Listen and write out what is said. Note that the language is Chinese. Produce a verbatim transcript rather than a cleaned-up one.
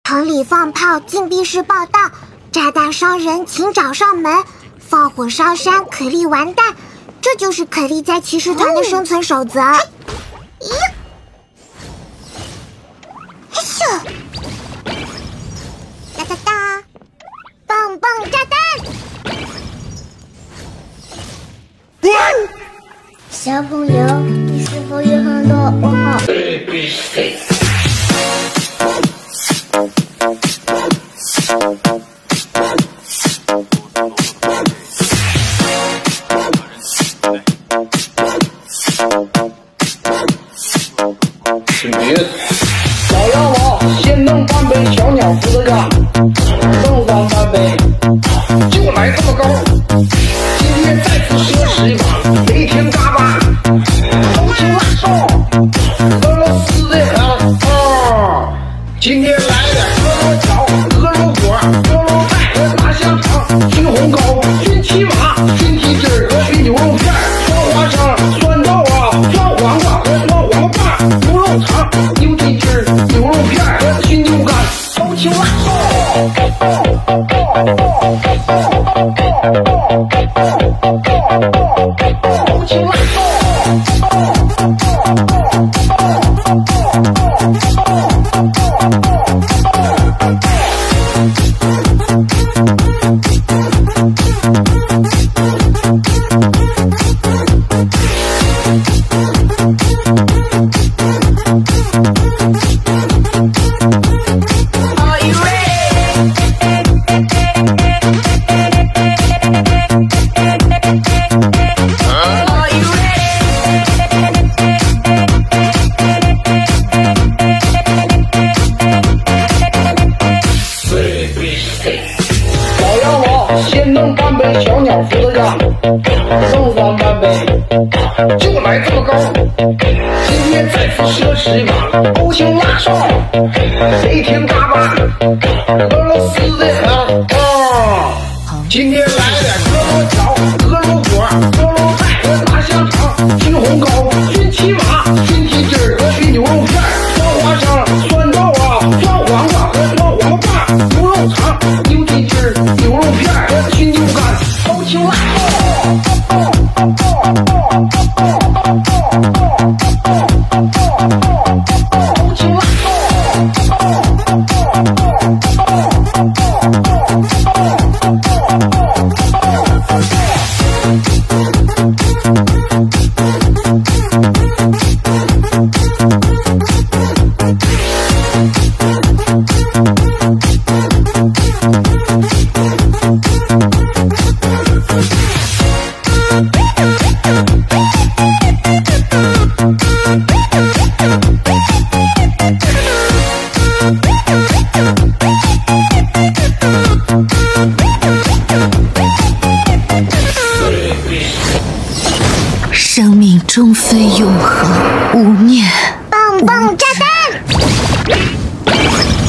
城里放炮，禁闭室报道，炸弹伤人，请找上门。放火烧山，可莉完蛋。这就是可莉在骑士团的生存守则。咦、嗯，嘿咻，哒哒哒，蹦蹦炸弹。小朋友，你是否有很多问号？ 小羊毛先能半杯，小鸟扶着秧，能上半杯，就来这么高。今天再次奢侈一把，雷霆嘎巴，头青辣烧，俄罗斯的很啊！今天来点鹅肉条、鹅肉果、鹅肉带、大香肠、熏红糕、熏骑马、熏蹄筋儿和熏牛肉片、酸花生、酸豆啊、酸黄瓜和酸黄瓜、牛肉肠、牛蹄筋儿、牛肉片和熏牛肝、头青辣烧。头青辣先能半杯，小鸟扶着秧，能上半杯，就来这么高。今天再次奢侈一把，欧青辣烧，雷霆嘎巴，俄罗斯的很啊！今天来点鹅肉条、鹅肉果、鹅肉带和大香肠、熏红糕、熏骑马、熏蹄筋儿和熏牛肉片、酸花生、酸豆啊、酸黄瓜和酸黄瓜、牛肉肠、牛蹄筋儿、牛肉片和熏牛肝、头青辣烧。头青辣生命终非永恒，无念。 蹦蹦炸弹。